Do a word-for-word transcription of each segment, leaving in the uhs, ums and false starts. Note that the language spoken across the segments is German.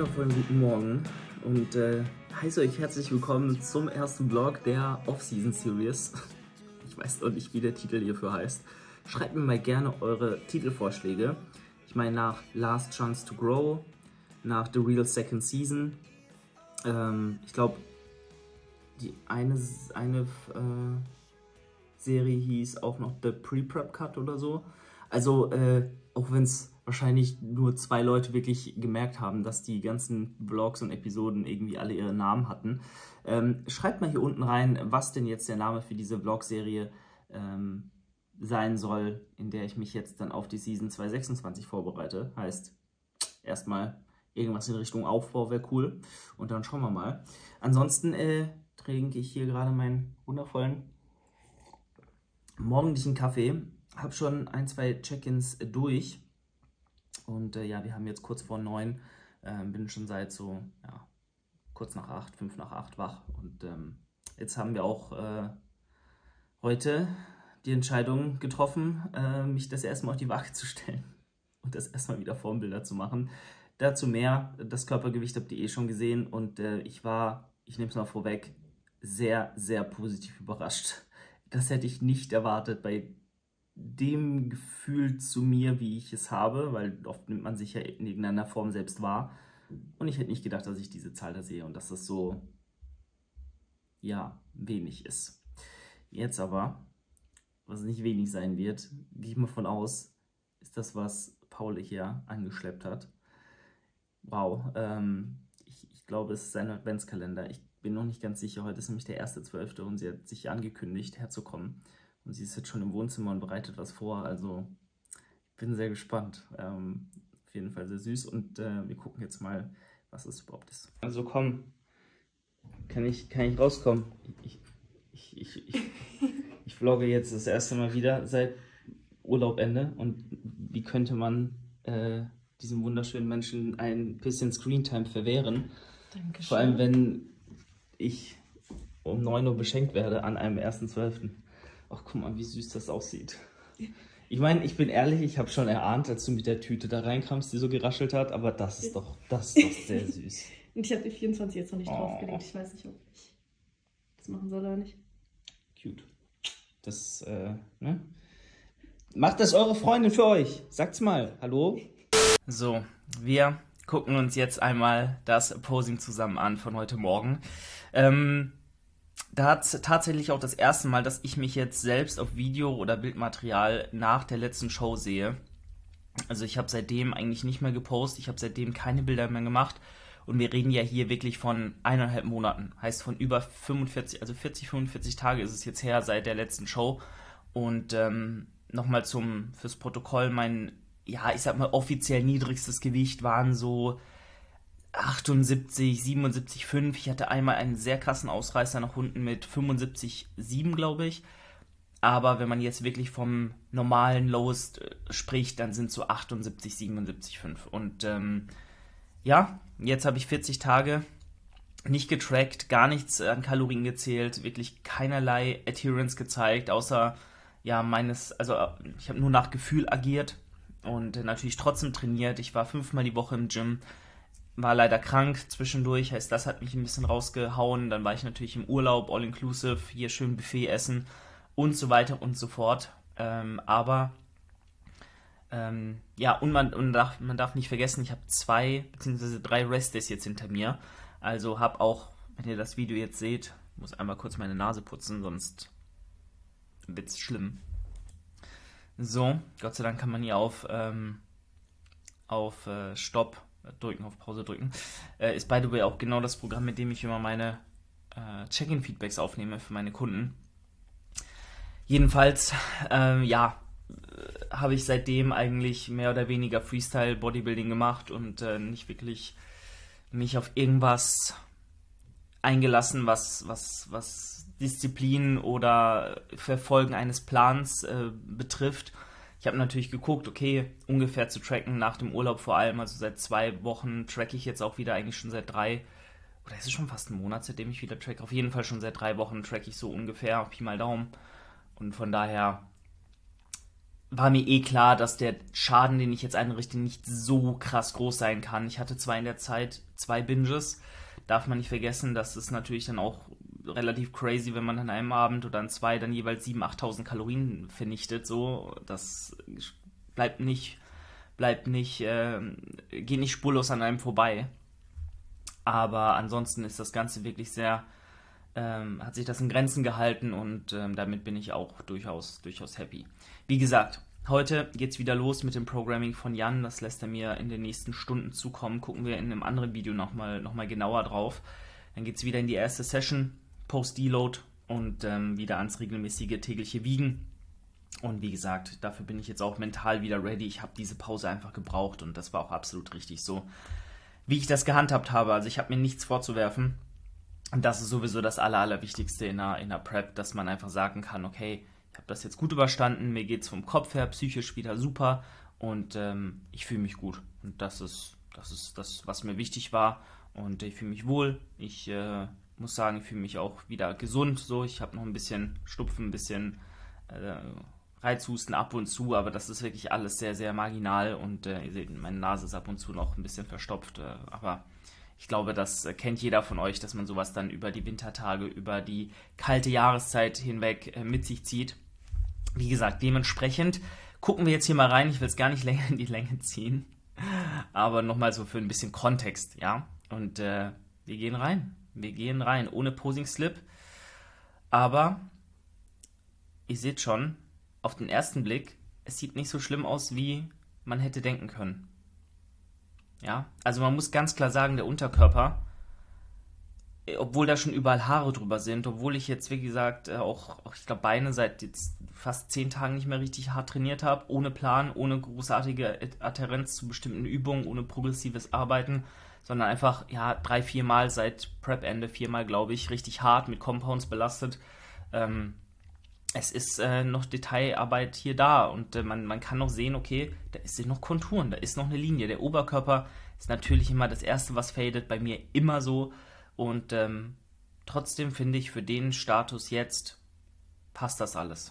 wundervollen guten Morgen und äh, heiße euch herzlich willkommen zum ersten Vlog der Off-Season-Series. Ich weiß noch nicht, wie der Titel hierfür heißt. Schreibt mir mal gerne eure Titelvorschläge. Ich meine, nach Last Chance to Grow, nach The Real Second Season. Ähm, ich glaube, die eine, eine äh, Serie hieß auch noch The Pre-Prep Cut oder so. Also, äh, auch wenn es wahrscheinlich nur zwei Leute wirklich gemerkt haben, dass die ganzen Vlogs und Episoden irgendwie alle ihre Namen hatten. Ähm, schreibt mal hier unten rein, was denn jetzt der Name für diese Vlog-Serie ähm, sein soll, in der ich mich jetzt dann auf die Season zwanzig sechsundzwanzig vorbereite. Heißt, erstmal irgendwas in Richtung Aufbau wäre cool. Und dann schauen wir mal. Ansonsten äh, trinke ich hier gerade meinen wundervollen morgendlichen Kaffee. Habe schon ein, zwei Check-ins durch. Und äh, ja, wir haben jetzt kurz vor neun, äh, bin schon seit so, ja, kurz nach acht, fünf nach acht wach. Und ähm, jetzt haben wir auch äh, heute die Entscheidung getroffen, äh, mich das erste Mal auf die Waage zu stellen und das erstmal wieder Formbilder zu machen. Dazu mehr, das Körpergewicht habt ihr eh schon gesehen und äh, ich war, ich nehme es mal vorweg, sehr, sehr positiv überrascht. Das hätte ich nicht erwartet bei dem Gefühl zu mir, wie ich es habe, weil oft nimmt man sich ja in irgendeiner Form selbst wahr. Und ich hätte nicht gedacht, dass ich diese Zahl da sehe und dass das so, ja, wenig ist. Jetzt aber, was nicht wenig sein wird, gehe ich mal von aus, ist das, was Paul hier angeschleppt hat. Wow, ähm, ich, ich glaube, es ist sein Adventskalender. Ich bin noch nicht ganz sicher, heute ist nämlich der erste zwölfte und sie hat sich angekündigt, herzukommen. Und sie ist jetzt schon im Wohnzimmer und bereitet was vor, also ich bin sehr gespannt. Ähm, auf jeden Fall sehr süß und äh, wir gucken jetzt mal, was es überhaupt ist. Also komm, kann ich, kann ich rauskommen? Ich, ich, ich, ich, ich vlogge jetzt das erste Mal wieder seit Urlaubende und wie könnte man äh, diesem wunderschönen Menschen ein bisschen Screentime verwehren? Dankeschön. Vor allem, wenn ich um neun Uhr beschenkt werde an einem ersten zwölften Ach, guck mal, wie süß das aussieht. Ich meine, ich bin ehrlich, ich habe schon erahnt, als du mit der Tüte da reinkamst, die so geraschelt hat, aber das ist doch, das ist doch sehr süß. Und ich habe die vierundzwanzig jetzt noch nicht oh. draufgelegt. Ich weiß nicht, ob ich das machen soll oder nicht. Cute. Das, äh, ne? Macht das eure Freundin für euch. Sagt's mal. Hallo? So, wir gucken uns jetzt einmal das Posing zusammen an von heute Morgen. Ähm... Da hat es tatsächlich auch das erste Mal, dass ich mich jetzt selbst auf Video oder Bildmaterial nach der letzten Show sehe. Also ich habe seitdem eigentlich nicht mehr gepostet, ich habe seitdem keine Bilder mehr gemacht und wir reden ja hier wirklich von eineinhalb Monaten. Heißt von über fünfundvierzig, also vierzig, fünfundvierzig Tage ist es jetzt her seit der letzten Show. Und ähm, nochmal zum fürs Protokoll, mein, ja, ich sag mal offiziell niedrigstes Gewicht waren so achtundsiebzig, siebenundsiebzig Komma fünf. Ich hatte einmal einen sehr krassen Ausreißer nach unten mit fünfundsiebzig Komma sieben, glaube ich. Aber wenn man jetzt wirklich vom normalen Lowest äh, spricht, dann sind es so achtundsiebzig, siebenundsiebzig Komma fünf. Und ähm, ja, jetzt habe ich vierzig Tage nicht getrackt, gar nichts an Kalorien gezählt, wirklich keinerlei Adherence gezeigt, außer ja meines, also ich habe nur nach Gefühl agiert und äh, natürlich trotzdem trainiert. Ich war fünfmal die Woche im Gym. War leider krank zwischendurch, heißt, das hat mich ein bisschen rausgehauen. Dann war ich natürlich im Urlaub, all-inclusive, hier schön Buffet essen und so weiter und so fort. Ähm, aber, ähm, ja, und man, und darf, man darf nicht vergessen, ich habe zwei bzw. drei Restdays jetzt hinter mir. Also habe auch, wenn ihr das Video jetzt seht, muss einmal kurz meine Nase putzen, sonst wird's schlimm. So, Gott sei Dank kann man hier auf, ähm, auf äh, Stopp drücken, auf Pause drücken. Äh, ist by the way auch genau das Programm, mit dem ich immer meine äh, Check-in-Feedbacks aufnehme für meine Kunden. Jedenfalls, äh, ja, äh, habe ich seitdem eigentlich mehr oder weniger Freestyle-Bodybuilding gemacht und äh, nicht wirklich mich auf irgendwas eingelassen, was, was, was Disziplin oder Verfolgen eines Plans äh, betrifft. Ich habe natürlich geguckt, okay, ungefähr zu tracken nach dem Urlaub vor allem, also seit zwei Wochen tracke ich jetzt auch wieder, eigentlich schon seit drei, oder ist es schon fast ein Monat, seitdem ich wieder tracke, auf jeden Fall schon seit drei Wochen tracke ich so ungefähr, Pi mal Daumen und von daher, war mir eh klar, dass der Schaden, den ich jetzt einrichte, nicht so krass groß sein kann. Ich hatte zwar in der Zeit zwei Binges, darf man nicht vergessen, das ist natürlich dann auch relativ crazy, wenn man an einem Abend oder an zwei dann jeweils siebentausend, achttausend Kalorien vernichtet, so, das bleibt nicht, bleibt nicht, äh, geht nicht spurlos an einem vorbei. Aber ansonsten ist das Ganze wirklich sehr, ähm, hat sich das in Grenzen gehalten und ähm, damit bin ich auch durchaus, durchaus happy. Wie gesagt, heute geht's wieder los mit dem Programming von Jan, das lässt er mir in den nächsten Stunden zukommen, gucken wir in einem anderen Video nochmal noch mal genauer drauf. Dann geht's wieder in die erste Session, Post-Deload und ähm, wieder ans regelmäßige tägliche Wiegen. Und wie gesagt, dafür bin ich jetzt auch mental wieder ready. Ich habe diese Pause einfach gebraucht und das war auch absolut richtig so, wie ich das gehandhabt habe. Also ich habe mir nichts vorzuwerfen. Und das ist sowieso das Aller, Allerwichtigste in einer, in einer Prep, dass man einfach sagen kann, okay, ich habe das jetzt gut überstanden, mir geht es vom Kopf her psychisch wieder super und ähm, ich fühle mich gut. Und das ist, das ist das, was mir wichtig war. Und ich fühle mich wohl. Ich äh, muss sagen, ich fühle mich auch wieder gesund. So, ich habe noch ein bisschen Schnupfen, ein bisschen äh, Reizhusten ab und zu, aber das ist wirklich alles sehr, sehr marginal und äh, ihr seht, meine Nase ist ab und zu noch ein bisschen verstopft, äh, aber ich glaube, das äh, kennt jeder von euch, dass man sowas dann über die Wintertage, über die kalte Jahreszeit hinweg äh, mit sich zieht. Wie gesagt, dementsprechend gucken wir jetzt hier mal rein, ich will es gar nicht länger in die Länge ziehen, aber nochmal so für ein bisschen Kontext, ja, und äh, wir gehen rein, wir gehen rein, ohne Posing Slip, aber ihr seht schon, auf den ersten Blick, es sieht nicht so schlimm aus, wie man hätte denken können. Ja, also man muss ganz klar sagen, der Unterkörper, obwohl da schon überall Haare drüber sind, obwohl ich jetzt, wie gesagt, auch, auch ich glaube, Beine seit jetzt fast zehn Tagen nicht mehr richtig hart trainiert habe, ohne Plan, ohne großartige Adhärenz zu bestimmten Übungen, ohne progressives Arbeiten, sondern einfach, ja, drei, vier Mal seit Prep-Ende, viermal, glaube ich, richtig hart mit Compounds belastet. Ähm, Es ist äh, noch Detailarbeit hier da und äh, man, man kann noch sehen, okay, da ist noch Konturen, da ist noch eine Linie. Der Oberkörper ist natürlich immer das Erste, was fadet, bei mir immer so. Und ähm, trotzdem finde ich, für den Status jetzt passt das alles.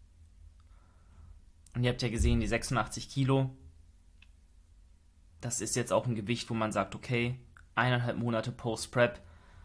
Und ihr habt ja gesehen, die sechsundachtzig Kilo, das ist jetzt auch ein Gewicht, wo man sagt, okay, eineinhalb Monate Post-Prep,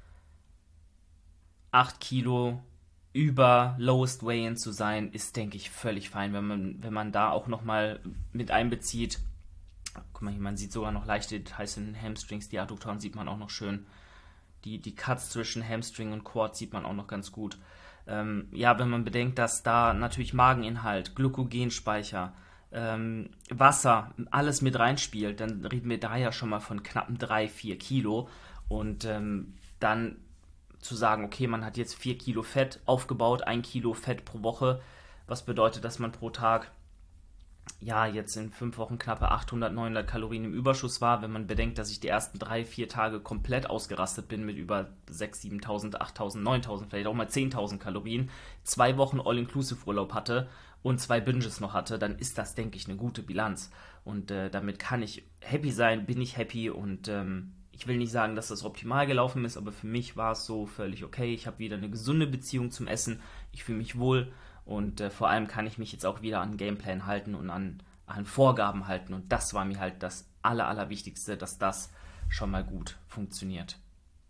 acht Kilo über Lowest Weigh-In zu sein, ist, denke ich, völlig fein, wenn man, wenn man da auch nochmal mit einbezieht. Guck mal hier, man sieht sogar noch leichte Details in den Hamstrings, die Adduktoren sieht man auch noch schön. Die, die Cuts zwischen Hamstring und Quad sieht man auch noch ganz gut. Ähm, ja, wenn man bedenkt, dass da natürlich Mageninhalt, Glykogenspeicher, ähm, Wasser, alles mit reinspielt, dann reden wir da ja schon mal von knappen drei, vier Kilo. Und ähm, dann zu sagen, okay, man hat jetzt vier Kilo Fett aufgebaut, ein Kilo Fett pro Woche, was bedeutet, dass man pro Tag, ja, jetzt in fünf Wochen knappe achthundert, neunhundert Kalorien im Überschuss war, wenn man bedenkt, dass ich die ersten drei, vier Tage komplett ausgerastet bin mit über sechstausend, siebentausend, achttausend, neuntausend, vielleicht auch mal zehntausend Kalorien, zwei Wochen All-Inclusive-Urlaub hatte und zwei Binges noch hatte, dann ist das, denke ich, eine gute Bilanz. Und äh, damit kann ich happy sein, bin ich happy und ähm, ich will nicht sagen, dass das optimal gelaufen ist, aber für mich war es so völlig okay. Ich habe wieder eine gesunde Beziehung zum Essen. Ich fühle mich wohl und äh, vor allem kann ich mich jetzt auch wieder an den Gameplan halten und an, an Vorgaben halten. Und das war mir halt das Aller, Allerwichtigste, dass das schon mal gut funktioniert.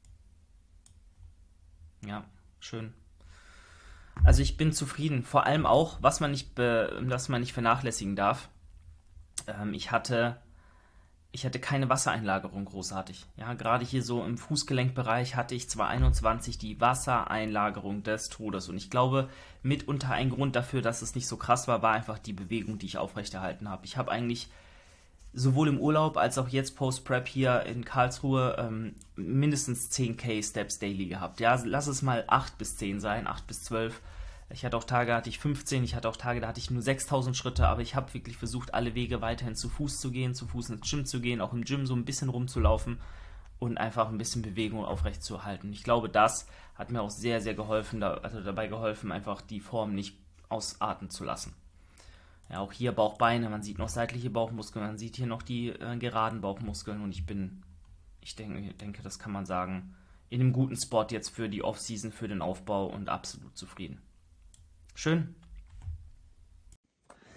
Ja, schön. Also ich bin zufrieden. Vor allem auch, was man nicht, be- was man nicht vernachlässigen darf. Ähm, ich hatte... Ich hatte keine Wassereinlagerung großartig. Ja, gerade hier so im Fußgelenkbereich hatte ich zweitausendeinundzwanzig die Wassereinlagerung des Todes. Und ich glaube, mitunter ein Grund dafür, dass es nicht so krass war, war einfach die Bewegung, die ich aufrechterhalten habe. Ich habe eigentlich sowohl im Urlaub als auch jetzt Post-Prep hier in Karlsruhe ähm, mindestens zehn K Steps daily gehabt. Ja, lass es mal acht bis zehn sein, acht bis zwölf. Ich hatte auch Tage, da hatte ich fünfzehn, ich hatte auch Tage, da hatte ich nur sechstausend Schritte, aber ich habe wirklich versucht, alle Wege weiterhin zu Fuß zu gehen, zu Fuß ins Gym zu gehen, auch im Gym so ein bisschen rumzulaufen und einfach ein bisschen Bewegung aufrecht zu halten. Ich glaube, das hat mir auch sehr, sehr geholfen, da, also dabei geholfen, einfach die Form nicht ausarten zu lassen. Ja, auch hier Bauchbeine, man sieht noch seitliche Bauchmuskeln, man sieht hier noch die äh, geraden Bauchmuskeln und ich bin, ich denke, denke, das kann man sagen, in einem guten Spot jetzt für die Off-Season, für den Aufbau und absolut zufrieden. Schön.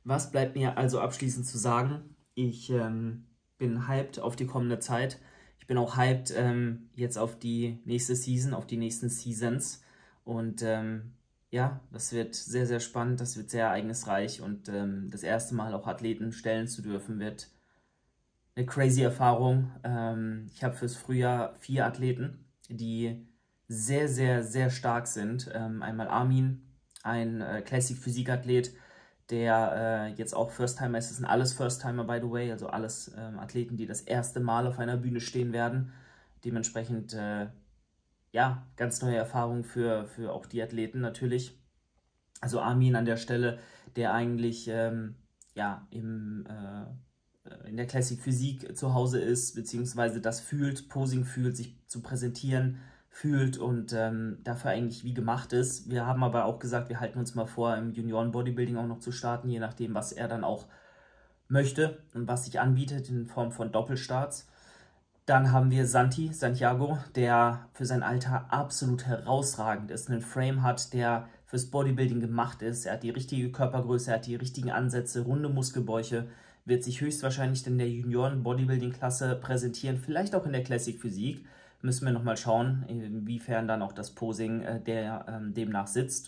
Was bleibt mir also abschließend zu sagen? Ich ähm, bin hyped auf die kommende Zeit. Ich bin auch hyped ähm, jetzt auf die nächste Season, auf die nächsten Seasons. Und ähm, ja, das wird sehr, sehr spannend, das wird sehr ereignisreich. Und ähm, das erste Mal auch Athleten stellen zu dürfen, wird eine crazy Erfahrung. Ähm, ich habe fürs Frühjahr vier Athleten, die sehr, sehr, sehr stark sind. Ähm, einmal Armin, ein äh, Classic-Physik-Athlet, der äh, jetzt auch First-Timer ist. Das sind alles First-Timer, by the way, also alles ähm, Athleten, die das erste Mal auf einer Bühne stehen werden. Dementsprechend, äh, ja, ganz neue Erfahrungen für, für auch die Athleten natürlich. Also Armin an der Stelle, der eigentlich ähm, ja, im, äh, in der Classic Physik zu Hause ist, beziehungsweise das fühlt, Posing fühlt, sich zu präsentieren fühlt und ähm, dafür eigentlich wie gemacht ist. Wir haben aber auch gesagt, wir halten uns mal vor, im Junioren-Bodybuilding auch noch zu starten, je nachdem, was er dann auch möchte und was sich anbietet in Form von Doppelstarts. Dann haben wir Santi, Santiago, der für sein Alter absolut herausragend ist, einen Frame hat, der fürs Bodybuilding gemacht ist. Er hat die richtige Körpergröße, er hat die richtigen Ansätze, runde Muskelbäuche, wird sich höchstwahrscheinlich in der Junioren-Bodybuilding-Klasse präsentieren, vielleicht auch in der Classic Physik. Müssen wir nochmal schauen, inwiefern dann auch das Posing äh, der ähm, demnach sitzt.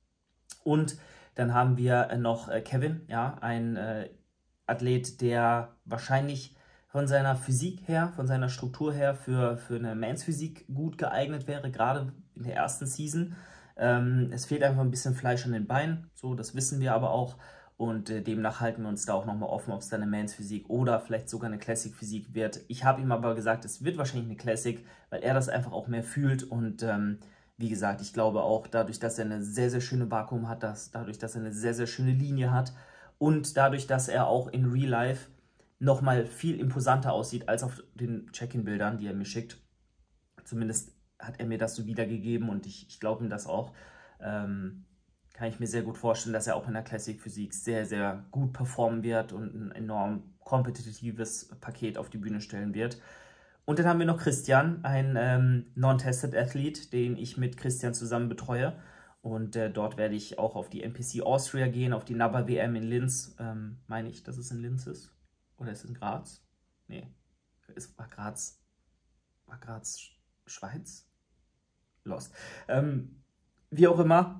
Und dann haben wir äh, noch äh, Kevin, ja, ein äh, Athlet, der wahrscheinlich von seiner Physik her, von seiner Struktur her für, für eine Mans-Physik gut geeignet wäre, gerade in der ersten Season. Ähm, es fehlt einfach ein bisschen Fleisch an den Beinen, so, das wissen wir aber auch. Und äh, demnach halten wir uns da auch nochmal offen, ob es dann eine Mans-Physik oder vielleicht sogar eine Classic-Physik wird. Ich habe ihm aber gesagt, es wird wahrscheinlich eine Classic, weil er das einfach auch mehr fühlt. Und ähm, wie gesagt, ich glaube auch dadurch, dass er eine sehr, sehr schöne Vakuum hat, dass, dadurch, dass er eine sehr, sehr schöne Linie hat und dadurch, dass er auch in Real Life nochmal viel imposanter aussieht als auf den Check-in-Bildern, die er mir schickt. Zumindest hat er mir das so wiedergegeben und ich, ich glaube ihm das auch. Ähm, kann ich mir sehr gut vorstellen, dass er auch in der Classic Physik sehr, sehr gut performen wird und ein enorm kompetitives Paket auf die Bühne stellen wird. Und dann haben wir noch Christian, ein ähm, Non-Tested Athlet, den ich mit Christian zusammen betreue. Und äh, dort werde ich auch auf die N P C Austria gehen, auf die N A B A W M in Linz. Ähm, meine ich, dass es in Linz ist? Oder ist es in Graz? Nee, es war Graz. War Graz Schweiz? Lost. Ähm, wie auch immer.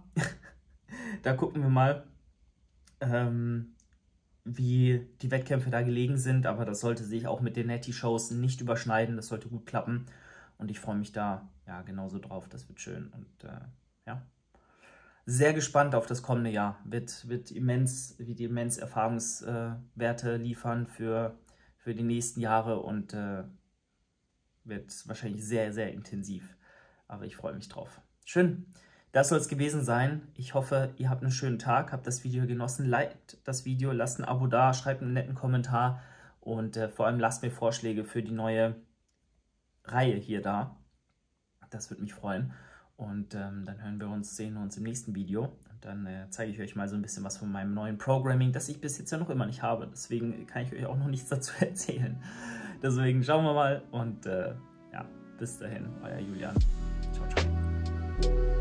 Da gucken wir mal, ähm, wie die Wettkämpfe da gelegen sind, aber das sollte sich auch mit den Netty-Shows nicht überschneiden, das sollte gut klappen und ich freue mich da ja genauso drauf, das wird schön und äh, ja, sehr gespannt auf das kommende Jahr, wird, wird immens, wird immens Erfahrungswerte äh, liefern für, für die nächsten Jahre und äh, wird wahrscheinlich sehr, sehr intensiv, aber ich freue mich drauf. Schön. Das soll es gewesen sein. Ich hoffe, ihr habt einen schönen Tag, habt das Video genossen. Liked das Video, lasst ein Abo da, schreibt einen netten Kommentar und äh, vor allem lasst mir Vorschläge für die neue Reihe hier da. Das würde mich freuen. Und ähm, dann hören wir uns, sehen wir uns im nächsten Video. Und dann äh, zeige ich euch mal so ein bisschen was von meinem neuen Programming, das ich bis jetzt ja noch immer nicht habe. Deswegen kann ich euch auch noch nichts dazu erzählen. Deswegen schauen wir mal und äh, ja, bis dahin, euer Julian. Ciao, ciao.